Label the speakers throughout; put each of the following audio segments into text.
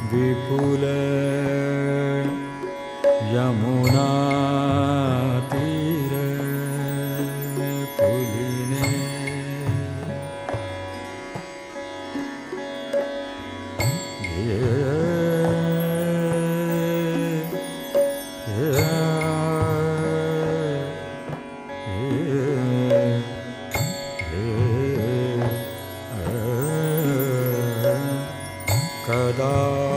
Speaker 1: विपुल यमुना तीर पुलिने कदा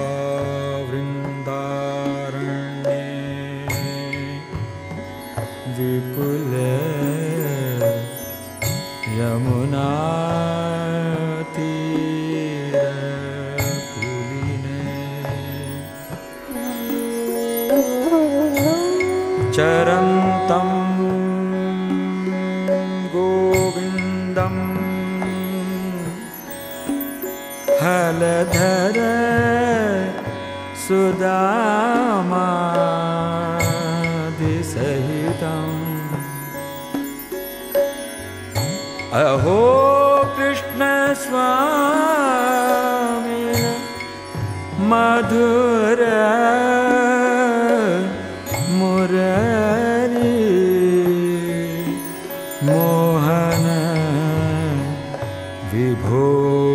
Speaker 1: वृन्दारण्ये विपुले यमुना तीरपुलिने चरन्तं गोविन्दं हलधर सुदामादिसहितम् अहो कृष्ण स्वामी मधुर मुररी मोहन विभो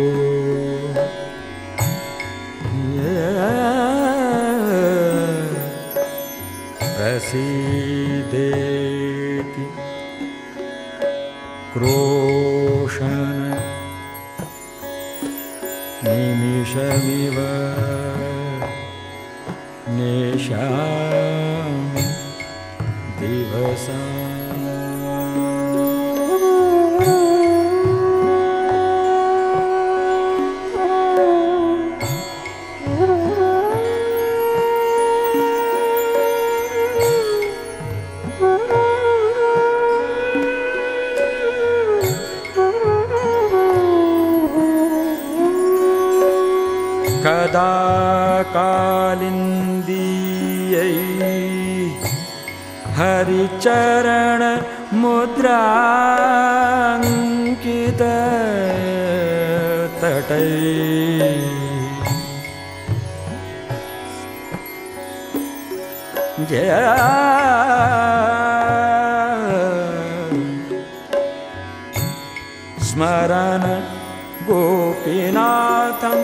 Speaker 1: प्रसीदेति क्रोशन निमिषमिव नेष्यामि दिवसा कदा कालिन्दीयै हरिचरण मुद्राङ्कित तटै स्मरन् गोपीनाथं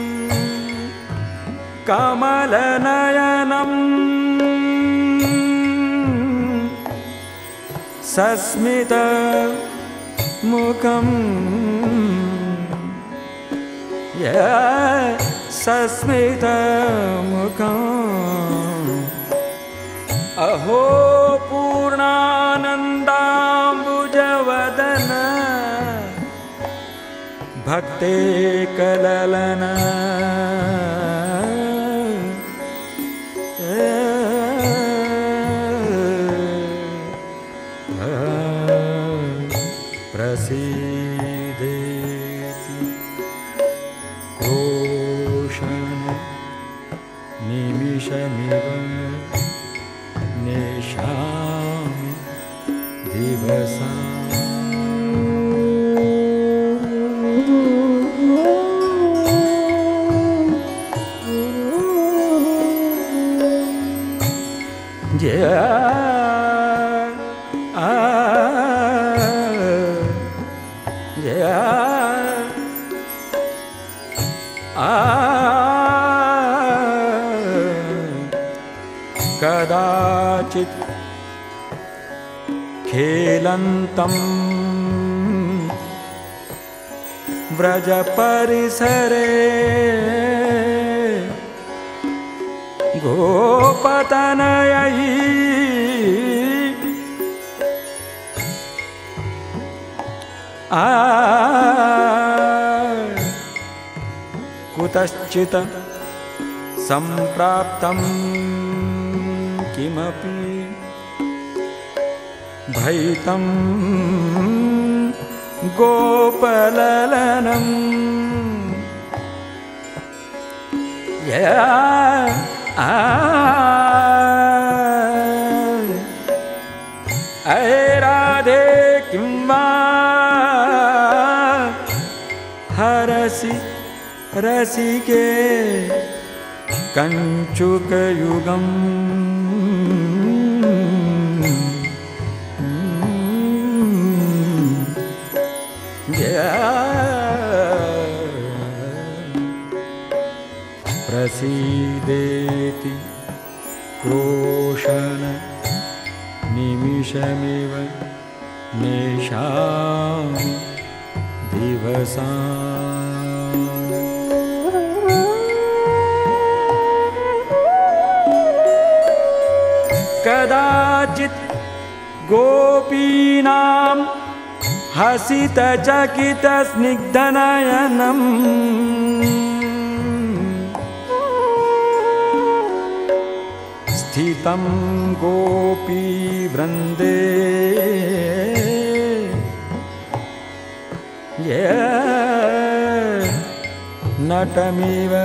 Speaker 1: कमलनयनं सस्मित मुखं सस्मित मुखम् अहो पूर्णानन्दाम्बुजवदन भक्ते कललन प्रसीदेति क्रोशन निमिषमिव नेष्यामि दिवसा कदाचित् खेलन्तं व्रज परिसरे गोपतनयै कुतश्चित् सम्प्राप्तं किमपि भयितं गोपललनं अये राधे किं वा हरसि रसिके कंचुकयुगम् प्रसीदेति क्रोशन निमिषमिव नेषामि दिवसान् कदाचित् गोपीनां हसितचकितस्निग्धनयनम् स्थितं गोपीवृन्दे नटमिव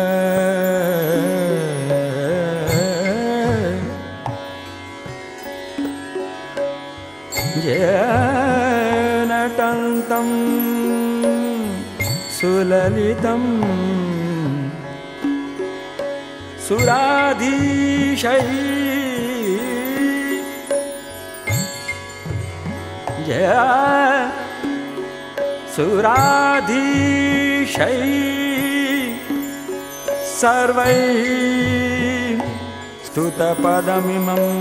Speaker 1: नटन्तं सुललितं सुराधीशैः सुराधीशैः सर्वैः स्तुतपदमिमम्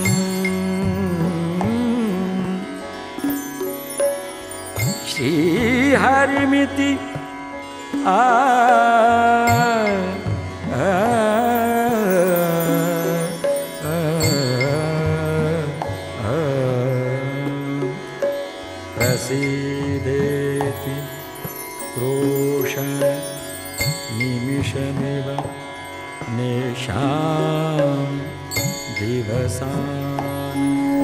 Speaker 1: श्रीहरिमिति प्रसीदेति क्रोशन निमिषमिव नेषामि दिवसान्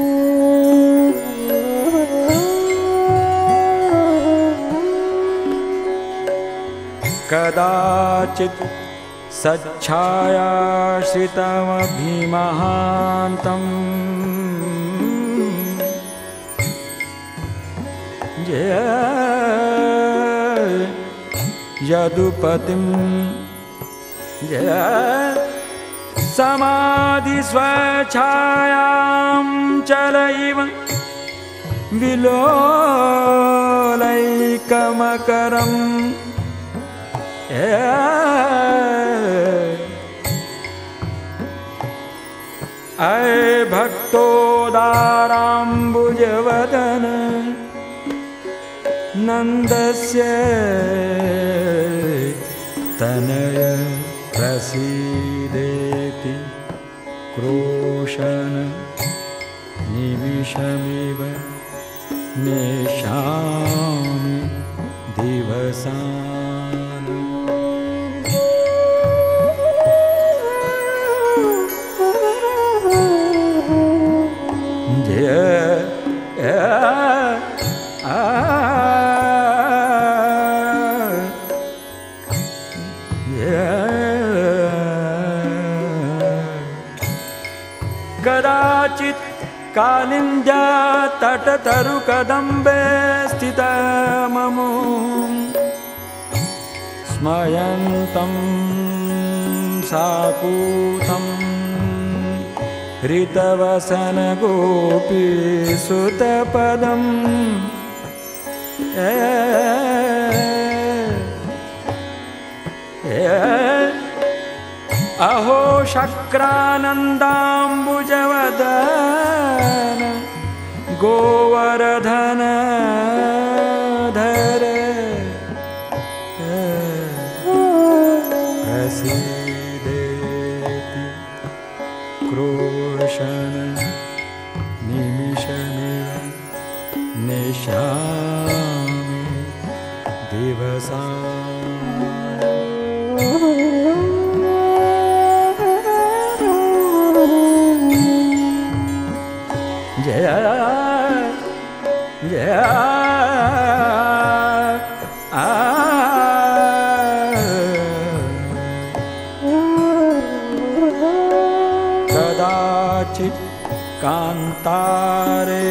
Speaker 1: कदाचित् सच्छायाश्रितमभिमहान्तम् यदुपतिं समाधिस्वच्छायां चलैव विलोलैकमकरम् अय भक्तोदाराम्बुजवदन नन्दस्य तनय प्रसीदेति क्रोशन निमिषमिव नेषामि दिवसान् कदाचित् कालिन्द्या तटतरुकदम्बे स्थितममु स्मयन्तं साकूतं ऋतवसन गोपीसुतपदम् अहो शक्रानन्दाम्बुजवदन गोवर्धन धर प्रसीदेति क्रोशन निमिषमिव नेषामि दिवसान् कदाचित् कान्तारे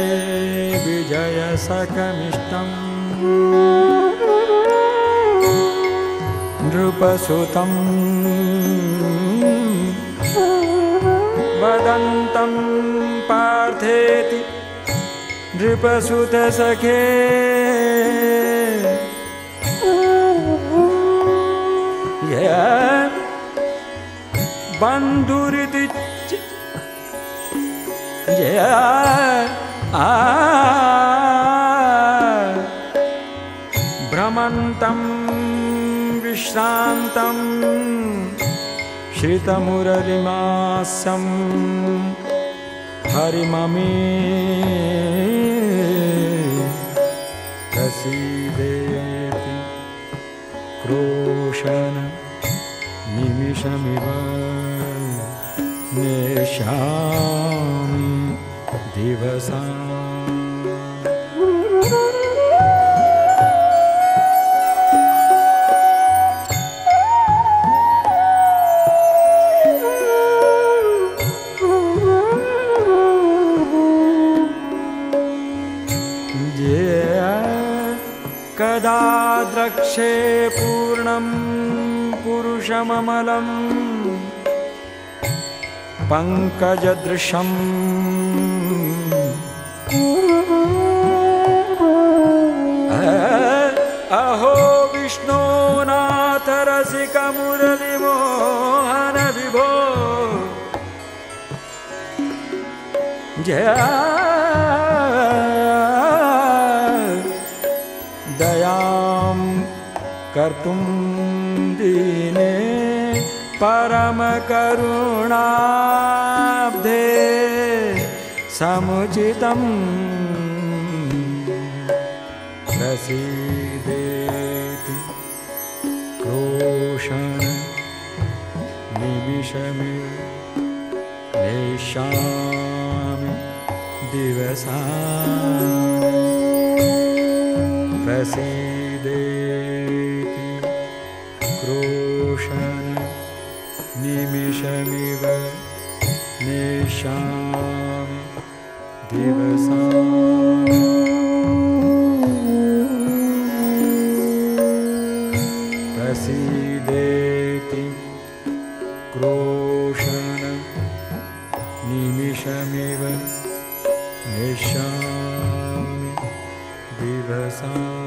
Speaker 1: विजयसकमिष्टम् नृपसुतं कृतं पार्थेति नृपसुतसखे बन्धुरिति भ्रमन्तं विश्रान्तं श्रितमुरलिमास्यं हरिममे प्रसीदेति क्रोशन निमिषमिव नेष्यामि दिवसा कदा द्रक्षे पूर्णं पुरुषममलं पंकजदृशम् अहो विष्णुनाथ रसिक मुरलीमोहन विभो जय दयां कर्तुं दीने परम करुणाब्धे समुचितं प्रसीदेति क्रोशन निमिषमिव नेष्यामि दिवसा प्रसीदेति क्रोशन निमिषमिव नेष्यामि दिवसा प्रसीदेति क्रोशन निमिषमिव नेष्यामि दिवसा